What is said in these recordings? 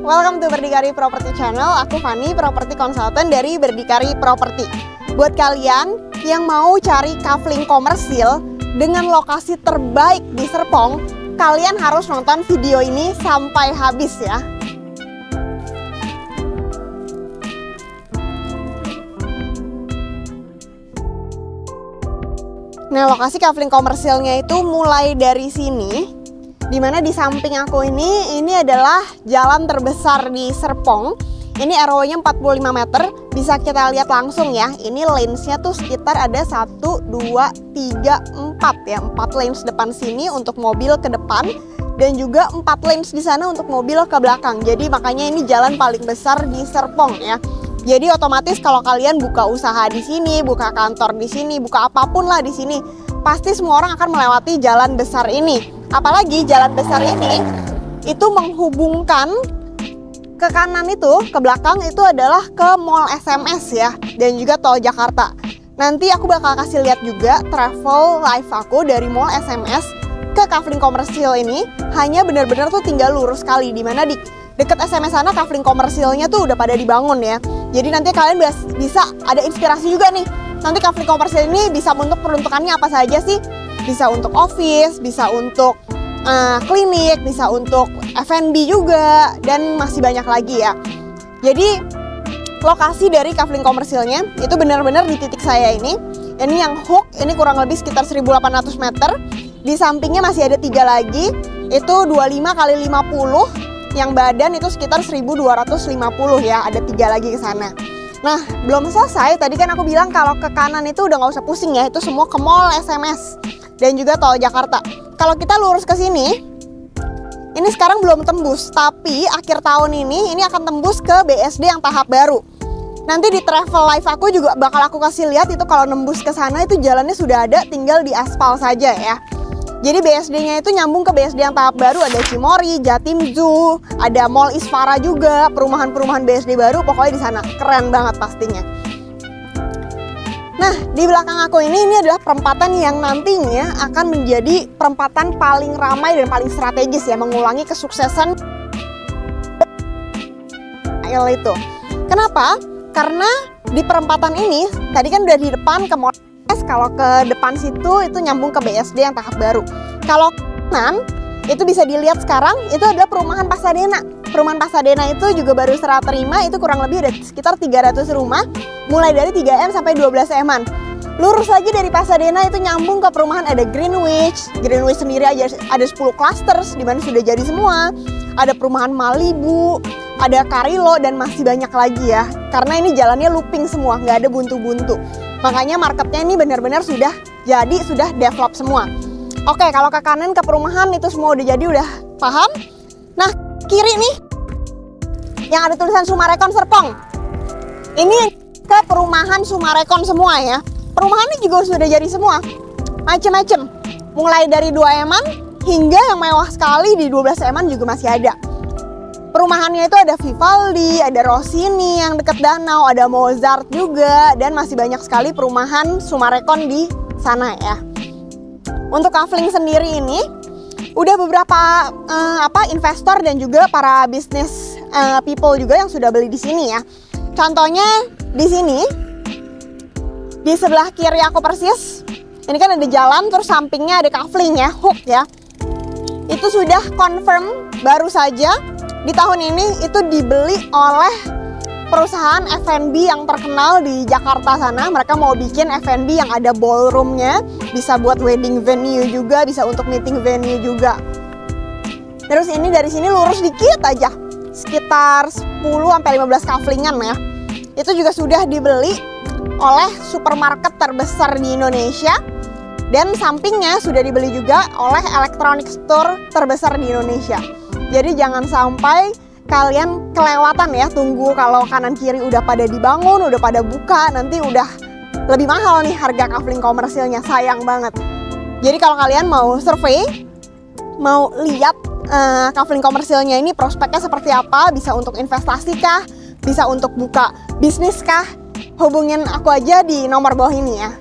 welcome to Berdikari Property Channel. Aku Fani, property consultant dari Berdikari Property. Buat kalian yang mau cari kafling komersil dengan lokasi terbaik di Serpong, kalian harus nonton video ini sampai habis ya. Nah, lokasi kafling komersilnya itu mulai dari sini, dimana di samping aku ini adalah jalan terbesar di Serpong. Ini RO-nya 45 meter, bisa kita lihat langsung ya. Ini lanes-nya tuh sekitar ada 1, 2, 3, 4 ya. 4 lanes depan sini untuk mobil ke depan, dan juga 4 lanes di sana untuk mobil ke belakang. Jadi makanya ini jalan paling besar di Serpong ya. Jadi otomatis kalau kalian buka usaha di sini, buka kantor di sini, buka apapun lah di sini, pasti semua orang akan melewati jalan besar ini. Apalagi jalan besar ini itu menghubungkan ke kanan itu, ke belakang itu adalah ke Mall SMS ya, dan juga Tol Jakarta. Nanti aku bakal kasih lihat juga travel live aku dari Mall SMS ke kafling komersil ini. Hanya benar-benar tuh tinggal lurus sekali, dimana di dekat SMS sana kafling komersilnya tuh udah pada dibangun ya. Jadi nanti kalian bisa ada inspirasi juga nih. Nanti kafling komersil ini bisa untuk peruntukannya apa saja sih? Bisa untuk office, bisa untuk klinik, bisa untuk F&B juga, dan masih banyak lagi ya. Jadi lokasi dari kafling komersilnya itu benar-benar di titik saya ini. Ini yang hook, ini kurang lebih sekitar 1800 meter. Di sampingnya masih ada 3 lagi, itu 25 kali 50. Yang badan itu sekitar 1250 ya, ada 3 lagi ke sana. Nah, belum selesai, tadi kan aku bilang kalau ke kanan itu udah nggak usah pusing ya, itu semua ke Mall SMS dan juga Tol Jakarta. Kalau kita lurus ke sini, ini sekarang belum tembus, tapi akhir tahun ini akan tembus ke BSD yang tahap baru. Nanti di travel live aku juga bakal aku kasih lihat itu kalau nembus ke sana itu jalannya sudah ada, tinggal di aspal saja ya. Jadi BSD-nya itu nyambung ke BSD yang tahap baru, ada Cimory, Jatim Zoo, ada Mall Isfara juga, perumahan-perumahan BSD baru, pokoknya di sana keren banget pastinya. Nah, di belakang aku ini adalah perempatan yang nantinya akan menjadi perempatan paling ramai dan paling strategis ya, mengulangi kesuksesan itu. Kenapa? Karena di perempatan ini, tadi kan udah di depan ke Mall. Kalau ke depan situ itu nyambung ke BSD yang tahap baru. Kalau kanan itu bisa dilihat sekarang itu adalah perumahan Pasadena. Perumahan Pasadena itu juga baru serah terima, itu kurang lebih ada sekitar 300 rumah, mulai dari 3M sampai 12M-an. Lurus lagi dari Pasadena itu nyambung ke perumahan ada Greenwich. Greenwich sendiri aja ada 10 clusters di mana sudah jadi semua. Ada perumahan Malibu, ada Carrillo, dan masih banyak lagi ya. Karena ini jalannya looping semua, nggak ada buntu-buntu. Makanya marketnya ini benar-benar sudah jadi, sudah develop semua. Oke, kalau ke kanan ke perumahan itu semua udah jadi, udah paham. Nah, kiri nih yang ada tulisan Sumarekon Serpong. Ini ke perumahan Sumarekon semua ya. Perumahan ini juga sudah jadi semua. Macem-macem. Mulai dari 2M-an hingga yang mewah sekali di 12M-an juga masih ada. Perumahannya itu ada Vivaldi, ada Rossini yang dekat danau, ada Mozart juga, dan masih banyak sekali perumahan Sumarekon di sana ya. Untuk kafling sendiri ini, udah beberapa investor dan juga para bisnis people juga yang sudah beli di sini ya. Contohnya di sini, di sebelah kiri aku persis, ini kan ada jalan, terus sampingnya ada kafling ya, hook ya. Itu sudah confirm baru saja. Di tahun ini itu dibeli oleh perusahaan F&B yang terkenal di Jakarta sana. Mereka mau bikin F&B yang ada ballroomnya, bisa buat wedding venue juga, bisa untuk meeting venue juga. Terus ini dari sini lurus dikit aja, sekitar 10-15 kaflingan ya. Itu juga sudah dibeli oleh supermarket terbesar di Indonesia. Dan sampingnya sudah dibeli juga oleh electronic store terbesar di Indonesia. Jadi jangan sampai kalian kelewatan ya, tunggu kalau kanan kiri udah pada dibangun, udah pada buka, nanti udah lebih mahal nih harga kafling komersilnya, sayang banget. Jadi kalau kalian mau survei, mau lihat kafling komersilnya ini prospeknya seperti apa, bisa untuk investasi kah, bisa untuk buka bisnis kah, hubungin aku aja di nomor bawah ini ya.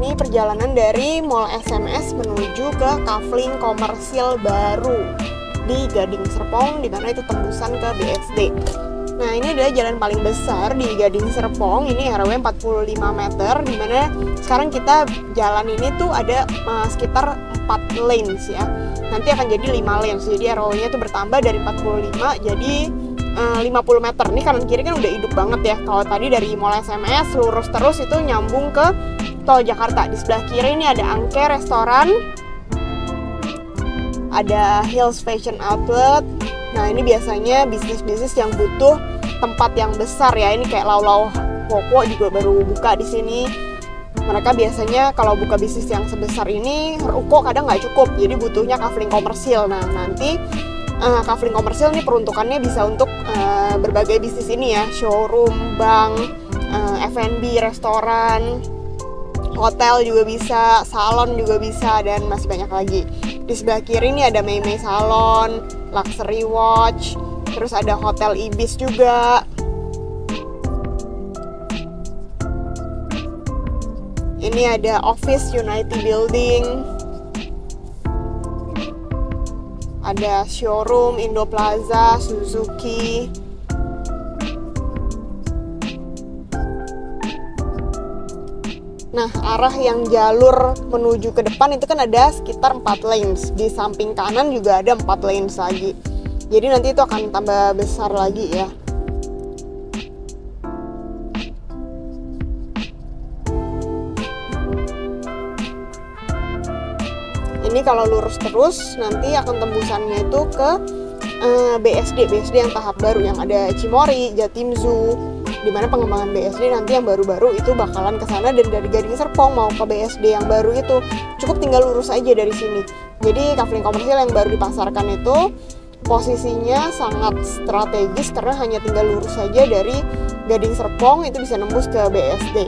ini perjalanan dari Mall SMS menuju ke Kafling Komersil baru di Gading Serpong, di mana itu tembusan ke BSD. Nah, ini adalah jalan paling besar di Gading Serpong. Ini RW 45 meter, di mana sekarang kita jalan ini tuh ada sekitar 4 lanes ya. Nanti akan jadi 5 lanes. Jadi RW-nya tuh bertambah dari 45 jadi 50 meter. Ini kanan kiri kan udah hidup banget ya. Kalau tadi dari Mall SMS lurus terus itu nyambung ke Tol Jakarta. Di sebelah kiri ini ada Angke Restoran, ada Hills Fashion Outlet. Nah, ini biasanya bisnis-bisnis yang butuh tempat yang besar ya. Ini kayak Lau Koko juga baru buka di sini. Mereka biasanya kalau buka bisnis yang sebesar ini, ruko kadang nggak cukup. Jadi butuhnya Kafling Komersil. Nah, nanti Kafling Komersil ini peruntukannya bisa untuk berbagai bisnis ini ya, showroom, bank, F&B, restoran, hotel juga bisa, salon juga bisa, dan masih banyak lagi. Di sebelah kiri ini ada Mei Salon, Luxury Watch, terus ada Hotel Ibis juga. Ini ada Office Unity Building, ada showroom Indo Plaza, Suzuki. Nah, arah yang jalur menuju ke depan itu kan ada sekitar 4 lanes. Di samping kanan juga ada 4 lanes lagi. Jadi nanti itu akan tambah besar lagi ya. Ini kalau lurus terus nanti akan tembusannya itu ke BSD yang tahap baru, yang ada Cimory, Jatim Zoo, dimana pengembangan BSD nanti yang baru-baru itu bakalan ke sana. Dan dari Gading Serpong mau ke BSD yang baru itu cukup tinggal lurus aja dari sini. Jadi Kafling Komersil yang baru dipasarkan itu posisinya sangat strategis karena hanya tinggal lurus saja dari Gading Serpong itu bisa nembus ke BSD.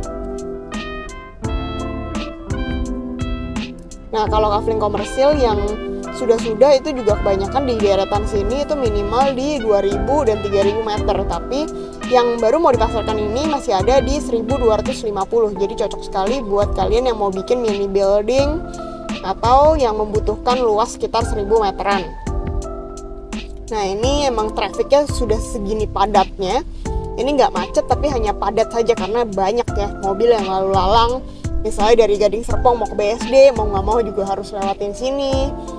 Nah, kalau Kafling Komersil yang sudah itu juga kebanyakan di deretan sini itu minimal di 2000 dan 3000 meter. Tapi yang baru mau dipasarkan ini masih ada di 1250. Jadi cocok sekali buat kalian yang mau bikin mini building atau yang membutuhkan luas sekitar 1000 meteran. Nah, ini emang trafficnya sudah segini padatnya. Ini nggak macet tapi hanya padat saja karena banyak ya mobil yang lalu lalang. Misalnya dari Gading Serpong mau ke BSD, mau nggak mau juga harus lewatin sini.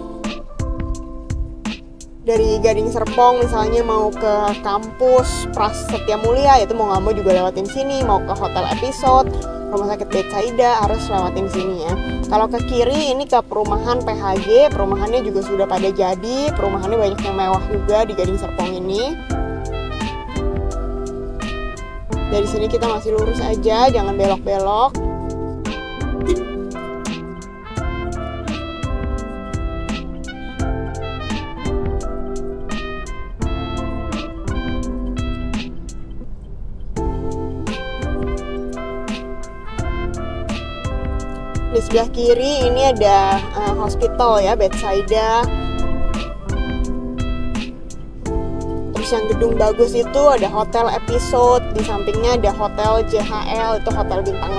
Dari Gading Serpong misalnya mau ke kampus Pras Setia Mulia, itu mau nggak mau juga lewatin sini. Mau ke Hotel Episode, Rumah Sakit Betsaida, harus lewatin sini ya. Kalau ke kiri ini ke perumahan PHG, perumahannya juga sudah pada jadi. Perumahannya banyak yang mewah juga di Gading Serpong ini. Dari sini kita masih lurus aja, jangan belok-belok. Di sebelah kiri ini ada hospital ya, Betsaida. Terus yang gedung bagus itu ada Hotel Episode, di sampingnya ada Hotel JHL, itu hotel bintang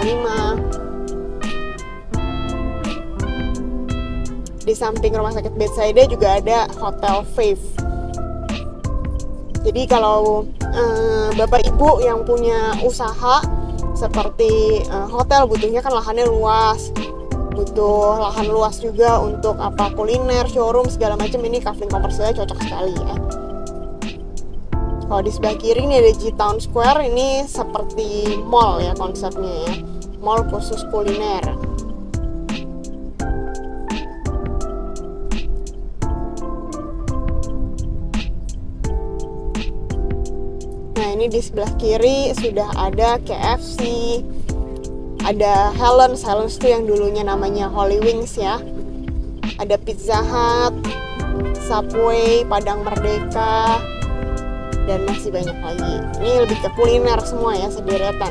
5. Di samping Rumah Sakit Betsaida juga ada Hotel Faith. Jadi kalau Bapak Ibu yang punya usaha seperti hotel, butuhnya kan lahannya luas, butuh lahan luas juga untuk kuliner, showroom segala macam. Ini Kafling Komersilnya cocok sekali ya. Kalau di sebelah kiri ini ada G-Town Square, ini seperti mall ya konsepnya ya, mall khusus kuliner. Nah, ini di sebelah kiri sudah ada KFC, ada Helen's itu yang dulunya namanya Holy Wings ya. Ada Pizza Hut, Subway, Padang Merdeka, dan masih banyak lagi. Ini lebih ke kuliner semua ya, sederetan.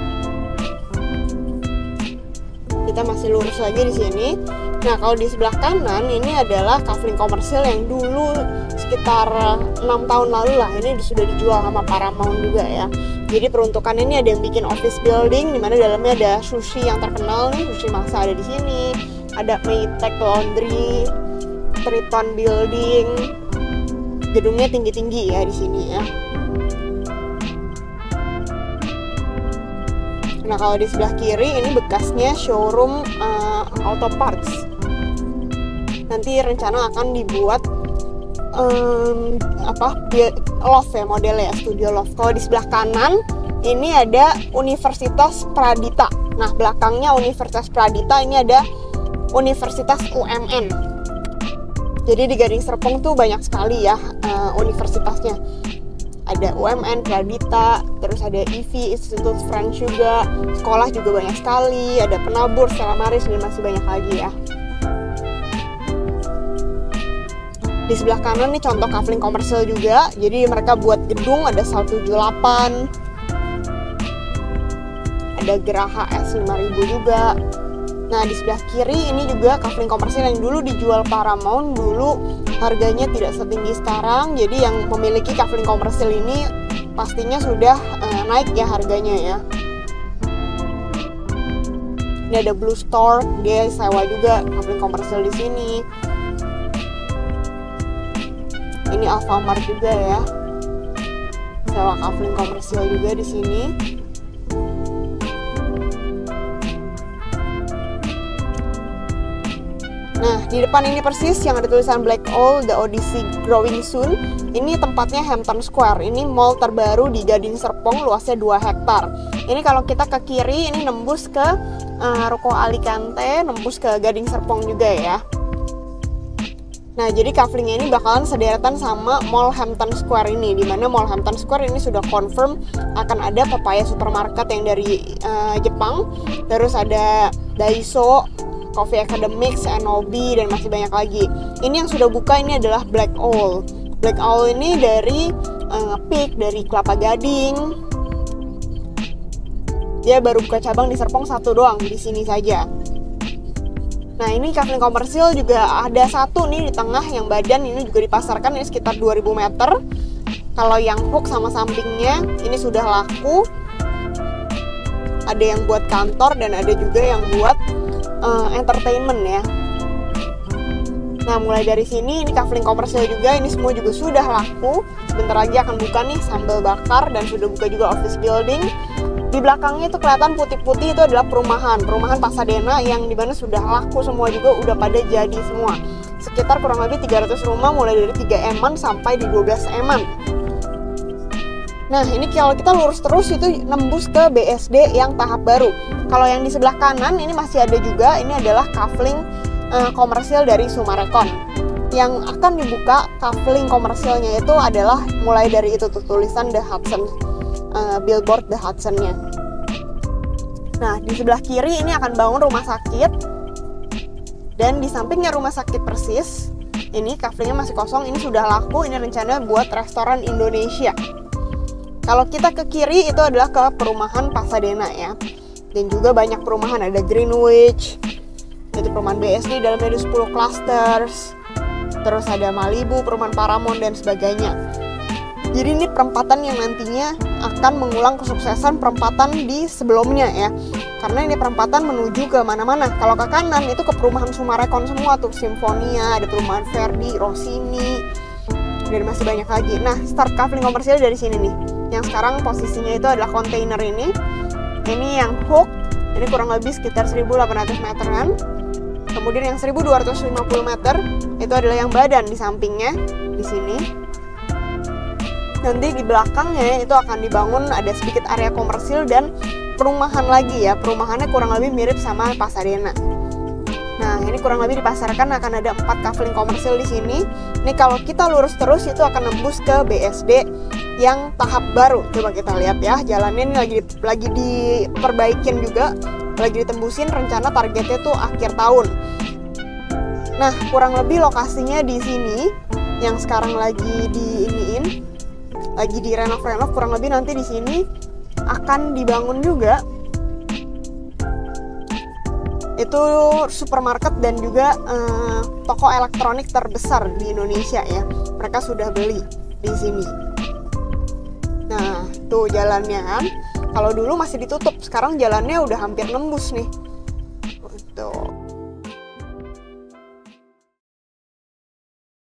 Kita masih lurus lagi di sini. Nah, kalau di sebelah kanan ini adalah Kafling Komersil yang dulu sekitar 6 tahun lalu lah, ini sudah dijual sama Paramount juga ya. Jadi peruntukannya ini ada yang bikin office building, di mana dalamnya ada Sushi yang terkenal nih, Sushi Masa ada di sini, ada Maytag Laundry, Triton Building, gedungnya tinggi-tinggi ya di sini ya. Nah kalau di sebelah kiri ini bekasnya showroom auto parts. Nanti rencana akan dibuat loft ya modelnya, studio loft. Kalau di sebelah kanan ini ada Universitas Pradita. Nah belakangnya Universitas Pradita ini ada Universitas UMN. Jadi di Gading Serpong tuh banyak sekali ya universitasnya. Ada UMN, Pradita, terus ada IVI, Institut French juga, sekolah juga banyak sekali, ada Penabur, Stella Maris, dan masih banyak lagi ya. Di sebelah kanan nih contoh kafling komersil juga, jadi mereka buat gedung, ada 178, ada Geraha S5000 juga. Nah di sebelah kiri ini juga kafling komersil yang dulu dijual Paramount, dulu harganya tidak setinggi sekarang. Jadi yang memiliki kafling komersil ini pastinya sudah naik ya harganya ya. Ini ada Blue Store, dia sewa juga kafling komersil di sini. Ini Alfamart juga ya, sewa kafling komersil juga di sini. Nah, di depan ini persis yang ada tulisan Black Owl, The Odyssey Growing Soon. Ini tempatnya Hampton Square. Ini mall terbaru di Gading Serpong, luasnya 2 hektar. Ini kalau kita ke kiri, ini nembus ke Ruko Alicante, nembus ke Gading Serpong juga ya. Nah, jadi kaflingnya ini bakalan sederetan sama Mall Hampton Square ini, di mana Mall Hampton Square ini sudah confirm akan ada Papaya Supermarket yang dari Jepang, terus ada Daiso, Coffee Academics, Enobi, dan masih banyak lagi. Ini yang sudah buka ini adalah Black Owl. Black Owl ini dari Peak, dari Kelapa Gading. Dia baru buka cabang di Serpong 1 doang, di sini saja. Nah ini kafling komersil juga ada 1 nih di tengah, yang badan ini juga dipasarkan, ini sekitar 2000 meter. Kalau yang hook sama sampingnya ini sudah laku. Ada yang buat kantor dan ada juga yang buat entertainment ya. Nah mulai dari sini ini kafling komersil juga, ini semua juga sudah laku. Sebentar lagi akan buka nih Sambal Bakar, dan sudah buka juga office building. Di belakangnya itu kelihatan putih-putih, itu adalah perumahan Pasadena yang dimana sudah laku semua juga, udah pada jadi semua. Sekitar kurang lebih 300 rumah mulai dari 3 eman sampai di 12 eman. Nah ini kalau kita lurus terus itu nembus ke BSD yang tahap baru. Kalau yang di sebelah kanan ini masih ada juga, ini adalah kafling komersil dari Sumarekon. Yang akan dibuka kafling komersilnya itu adalah mulai dari itu tuh tulisan The Hudson, billboard The Hudson-nya. Nah di sebelah kiri ini akan bangun rumah sakit, dan di sampingnya rumah sakit persis ini kaflingnya masih kosong, ini sudah laku, ini rencana buat restoran Indonesia. Kalau kita ke kiri itu adalah ke perumahan Pasadena ya, dan juga banyak perumahan, ada Greenwich, itu perumahan BSD, dalamnya ada 10 clusters, terus ada Malibu, perumahan Paramount, dan sebagainya. Jadi ini perempatan yang nantinya akan mengulang kesuksesan perempatan di sebelumnya ya, karena ini perempatan menuju ke mana-mana. Kalau ke kanan itu ke perumahan Sumarekon semua tuh, Simfonia, ada perumahan Verdi, Rossini, dan masih banyak lagi. Nah start kafling komersil dari sini nih. Yang sekarang posisinya itu adalah kontainer ini yang hook, ini kurang lebih sekitar 1800 meteran. Kemudian yang 1250 meter itu adalah yang badan di sampingnya di sini. Nanti di belakangnya itu akan dibangun ada sedikit area komersil dan perumahan lagi ya. Perumahannya kurang lebih mirip sama Pasadena. Nah ini kurang lebih dipasarkan akan ada 4 kafling komersil di sini. Ini kalau kita lurus terus itu akan nembus ke BSD yang tahap baru. Coba kita lihat ya, jalannya ini lagi diperbaikin juga, lagi ditembusin, rencana targetnya tuh akhir tahun. Nah kurang lebih lokasinya di sini yang sekarang lagi lagi direnov, kurang lebih nanti di sini akan dibangun juga itu supermarket dan juga toko elektronik terbesar di Indonesia ya. Mereka sudah beli di sini. Nah tuh jalannya kan. Kalau dulu masih ditutup, sekarang jalannya udah hampir nembus nih. Tuh.